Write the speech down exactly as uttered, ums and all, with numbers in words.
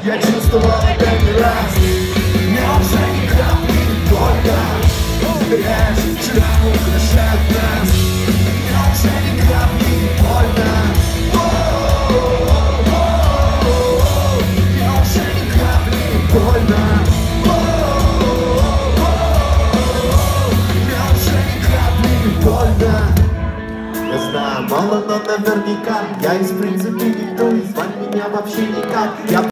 Я чувствовал это не раз. Неужели капли только грязь чувства украшают нас? Неужели капли больно? Неужели капли больно? Неужели капли больно? Я знаю, мало, но наверняка я из принципа не то, и звать меня вообще никак. Я